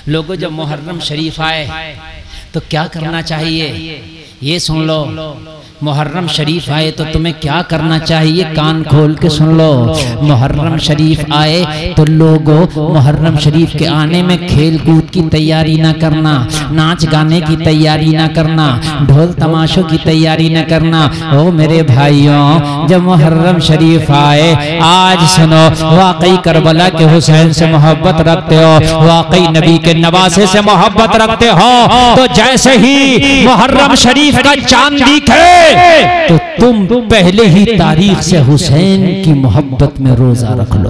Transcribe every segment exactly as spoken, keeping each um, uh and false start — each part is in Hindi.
लोगों जब मुहर्रम शरीफ आए तो क्या करना चाहिए, ये सुन लो। मुहर्रम शरीफ आए तो तुम्हें क्या करना चाहिए, कान खोल के सुन लो। मुहर्रम शरीफ आए तो लोगों मुहर्रम शरीफ के आने में खेल कूद की तैयारी ना करना, नाच गाने की तैयारी ना करना, ढोल तमाशों की तैयारी ना करना। ओ मेरे भाइयों, जब मुहर्रम शरीफ आए, आज सुनो, वाकई करबला के हुसैन से मोहब्बत रखते हो, वाकई नबी के नवासे से मोहब्बत रखते हो, तो जैसे ही मुहर्रम शरीफ का चांद दिखे तो तुम पहले ही तारीख से हुसैन की मोहब्बत में रोजा रख लो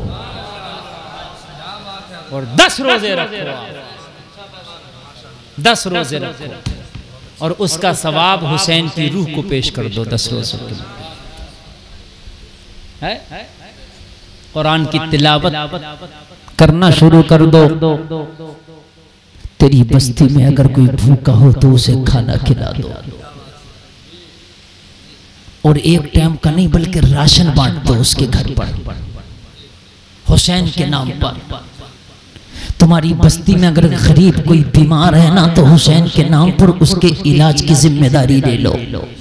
और दस रोजे रखो, दस रोजे रखो और उसका सवाब हुसैन की रूह को पेश कर दो। दस रोजे है कुरान की तिलावत करना शुरू कर दो। तेरी बस्ती में अगर कोई भूखा हो तो उसे खाना खिला दो, और एक टाइम का नहीं बल्कि राशन बांट दो उसके घर पर हुसैन के नाम पर। तुम्हारी बस्ती में अगर गरीब कोई बीमार है ना, तो हुसैन के नाम पर उसके इलाज की जिम्मेदारी ले लो,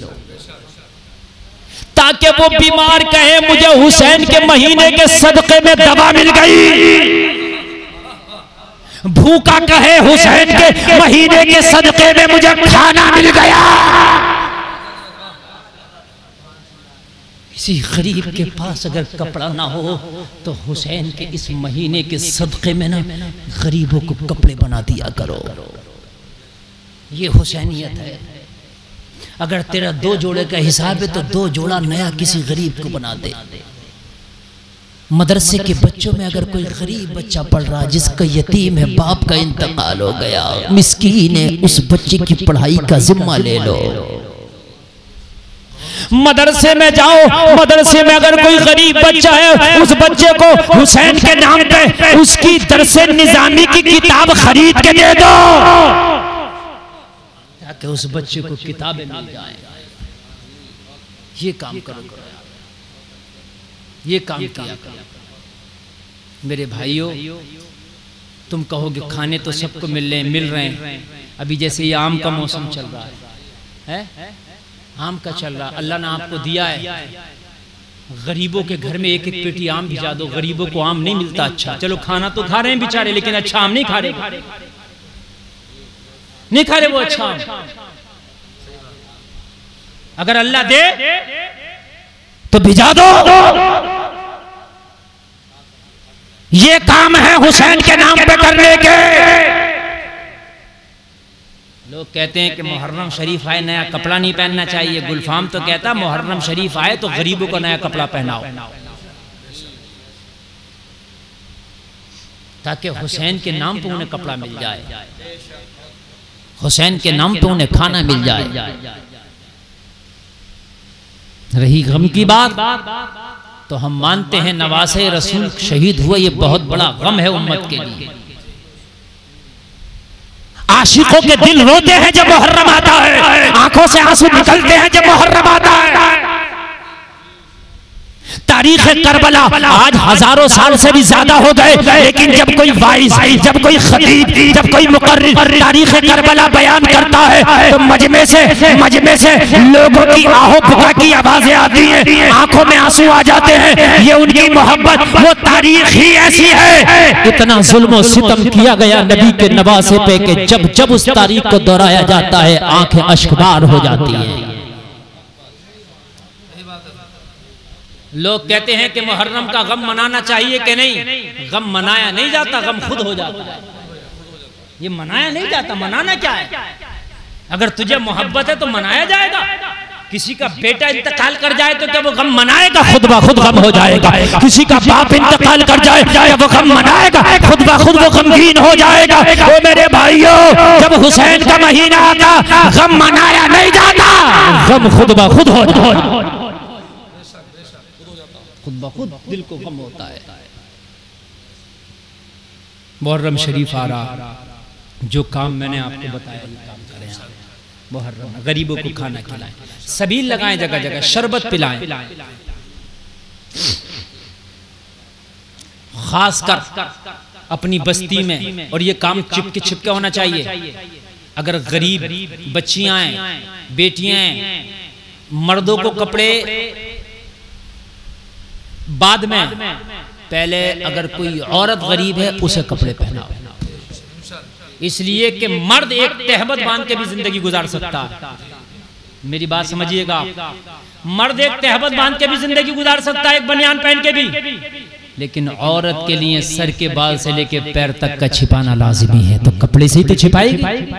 ताकि वो बीमार कहे मुझे हुसैन के महीने के सदके में दवा मिल गई, भूखा कहे हुसैन के महीने के सदके में मुझे खाना मिल गया। किसी गरीब के पास अगर कपड़ा ना हो तो हुसैन के इस महीने के सदक़े में ना गरीबों को कपड़े बना दिया करो। ये हुसैनियत है। अगर तेरा दो जोड़े का हिसाब है तो दो जोड़ा नया किसी गरीब को बना दे। मदरसे के बच्चों में अगर कोई गरीब बच्चा पढ़ रहा है जिसका यतीम है, बाप का इंतकाल हो गया, मिस्कीन है, उस बच्चे की पढ़ाई का जिम्मा ले लो। मदरसे में जाओ, मदरसे में अगर कोई गरीब बच्चा है उस बच्चे को हुसैन के नाम पे उसकी दरसे निजामी की किताब खरीद के दे दो, ताकि उस बच्चे को किताबें मिल जाए। ये काम करो, ये काम किया करो। मेरे भाइयों, तुम कहोगे खाने तो सबको मिल रहे मिल रहे हैं। अभी जैसे ये आम का मौसम चल रहा है, है? आम का चल रहा, अल्लाह ने आपको दिया है, गरीबों के घर में एक एक पेटी आम भिजा दो। गरीबों को आम नहीं मिलता अच्छा, चलो खाना तो खा रहे हैं बेचारे, लेकिन अच्छा आम नहीं खा रहे, नहीं खा रहे वो अच्छा आम। अगर अल्लाह दे तो भिजा दो। ये काम है हुसैन के नाम पे करने के। लोग कहते हैं कि मुहर्रम शरीफ आए नया कपड़ा नहीं पहनना चाहिए। गुलफाम तो कहता मुहर्रम शरीफ आए तो गरीबों को नया कपड़ा पहनाओ, ताकि हुसैन के नाम पे उन्हें कपड़ा मिल जाए, हुसैन के नाम पे उन्हें खाना मिल जाए। रही गम की बात, तो हम मानते हैं नवासे रसूल शहीद हुए, ये बहुत बड़ा गम है उम्मत के लिए। आशिकों के दिल रोते हैं जब मुहर्रम आता है, आंखों से आंसू निकलते हैं जब मुहर्रम आता है। तारीख करबला आज हजारों साल से भी ज्यादा हो गए, लेकिन जब कोई वाइज, जब कोई खतीब, जब कोई मुकर्रिर तारीख करबला बयान करता है तो मजमे से मजमे से लोगों की आहो पुका की आवाजें आती हैं, आंखों में आंसू आ जाते हैं। ये उनकी मोहब्बत, वो तारीख ही ऐसी है। इतना जुल्म सितम किया गया नबी के नवासे पे कि जब जब उस तारीख को दोहराया जाता है आंखें अश्कबार हो जाती हैं। लोग कहते हैं कि मुहर्रम का गम मनाना चाहिए कि नहीं। गम मनाया नहीं जाता, गम खुद हो जाता है। ये मनाया नहीं जाता, मनाना क्या है? अगर तुझे मोहब्बत है तो मनाया जाएगा। किसी का बेटा इंतकाल कर जाए तो क्या वो गम मनाएगा? खुद ब खुद गम हो जाएगा। किसी का बाप इंतकाल कर जाए क्या वो गम मनाएगा? खुद ब खुद वो गमगीन हो जाएगा। ओ मेरे भाइयों, जब हुसैन का महीना आता गम मनाया नहीं जाता, गम खुद ब खुद हो जाता, खुद ब खुद दिल को गम होता है। मुहर्रम शरीफ आ रहा, जो काम मैंने आपको बताया ये काम करें आप। मुहर्रम गरीबों को खाना खिलाएं, सबील लगाएं, जगह जगह शरबत पिलाएं। खासकर अपनी बस्ती में, और ये काम चिपके छिपके होना चाहिए। अगर गरीब बच्चियां हैं, बेटियां हैं, मर्दों को कपड़े बाद में, पहले अगर कोई औरत गरीब है उसे कपड़े पहनाओ, इसलिए कि मर्द एक तहबत बांध के भी जिंदगी गुजार सकता है। मेरी बात समझिएगा, मर्द एक तहबत बांध के भी जिंदगी गुजार सकता है, एक बनियान पहन के भी, लेकिन औरत के लिए सर के बाल से लेके पैर तक का छिपाना लाजिमी है, तो कपड़े से ही तो छिपाएगी।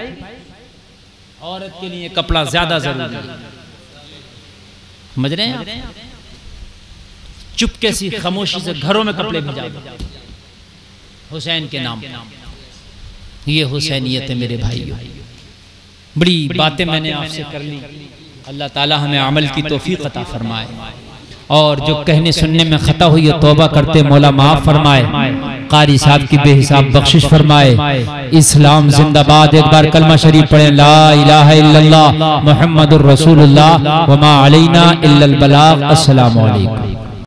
औरत के लिए कपड़ा ज्यादा जरूरी है, समझ रहे हैं? चुपके से खामोशी से घरों में कपड़े भेजा हुसैन के नाम, ये हुसैनियत है मेरे भाइयों। बड़ी बातें मैंने आपसे कर ली, अल्लाह ताला हमें अमल की तौफीक अता फरमाए, और जो कहने सुनने में खता हुई है तौबा करते मौला माफ फरमाए, कारी साहब की बेहिसाब बख्शिश फरमाए। इस्लाम जिंदाबाद। एक बार कलमा शरीफ पढ़े, ला इलाहा इल्लल्लाह मुहम्मदुर रसूलुल्लाह व मा अलैना इल्लल बलाग। अस्सलामु अलैकुम।